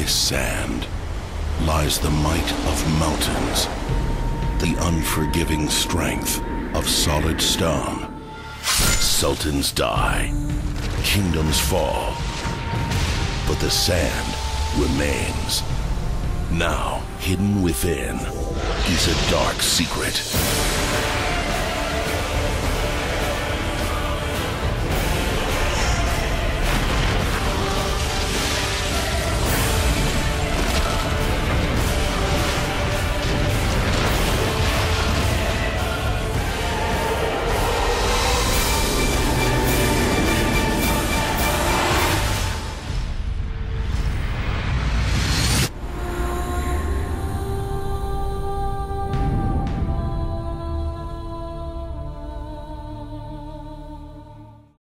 this sand lies the might of mountains, the unforgiving strength of solid stone. Sultans die, kingdoms fall, but the sand remains. Now, hidden within is a dark secret.